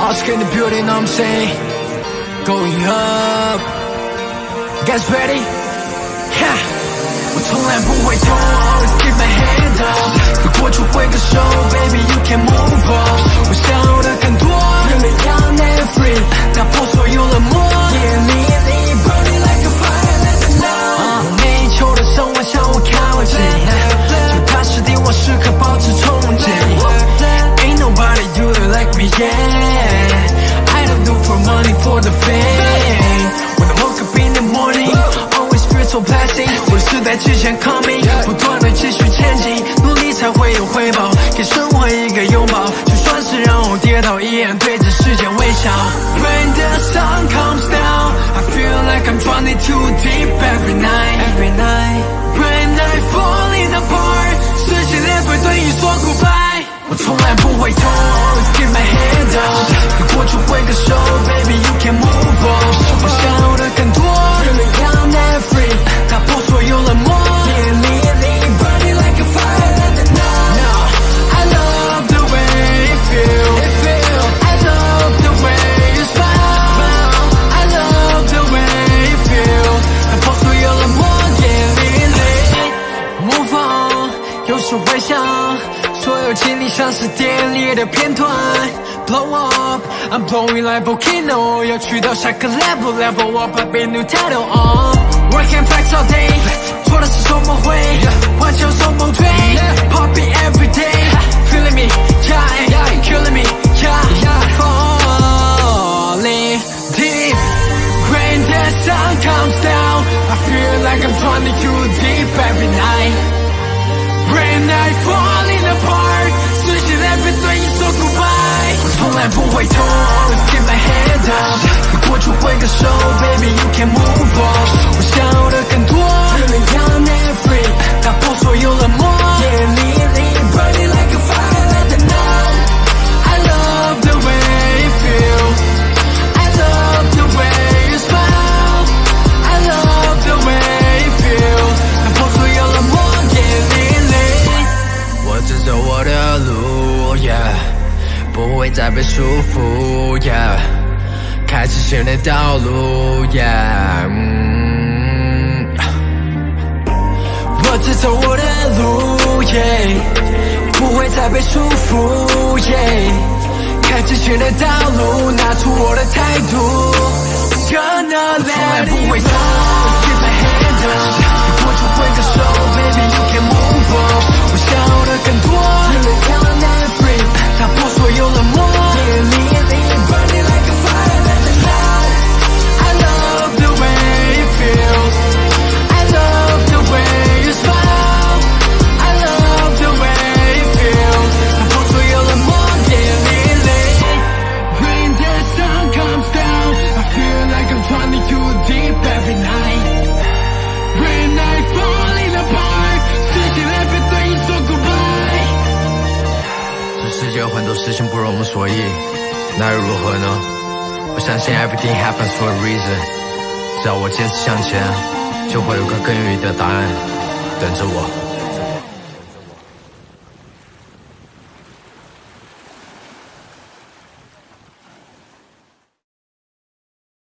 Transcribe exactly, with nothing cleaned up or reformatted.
Lost in the building, I'm saying going up. Guys ready? Yeah. 我从来不会动 Always keep my hand up 可过去挥个手 Baby you can move on 我想要的更多 Feeling young and free 打破所有冷漠 Yeah me burning like a fire let it know 我每一球的生活向我靠近脚踏实地我时刻保持憧憬 Ain't nobody do it like me yeah I don't do for money for the fame When I woke up in the morning Always feel so blessing 我的时代之前 coming 不断的继续前进努力才会有回报给生活一个拥抱就算是让我跌倒依然对着世界微笑 When the sun comes down I feel like I'm drowning too deep every night Every night When I fall in apart 世界连会对你说 goodbye 我从来不会痛 Always keep my hand up 给过去挥个手 Baby you can move on 我想要的更多 Feeling young and free 打破所有冷漠 Yeah me burning like a fire let it know No I love the way it feel It feel I love the way you smile I love the way it feel 打破所有冷漠 Yeah me move on 有时回想所有经历像是电影里的片段 Blow up I'm blowing like volcano 要去到下个 level Level up a big new title on Working flex all day 做的是什么会顽强什么对 Popping every day Feeling me yeah Killing me yeah Falling deep When the sun comes down I feel like I'm drowning too deep every night When I falling apart 世界在被对你说 goodbye 我从来不会痛 Always keep my hand up 给过去挥个手 Baby you can move on 我想要的更多 Feeling young and free 打破所有冷漠 Yeah me burning like a fire let it know I love the way you feel I love the way you smile I love the way you feel 打破所有冷漠 Yeah me 我只走我的路 Yeah 不会再被束缚 Yeah 开启新的道路 Yeah 嗯我只走我的路 Yeah 不会再被束缚 Yeah 开启新的道路拿出我的态度 Gonna let it go Keep my hand up 过去挥个手 Baby you can move on 我想要的更多 Feeling young and free 打破所有冷漠 Yeah me burning like a fire let it know I love the way you feel I love the way you smile I love the way you feel 打破所有冷漠 Yeah me When the sun comes down I feel like I'm drowning too deep every night When I falling apart 世界来被对你说 goodbye 这世界有很多事情不容我们所以那又如何呢我相信 everything happens for a reason 只要我坚持向前就会有个更有意义的答案等着我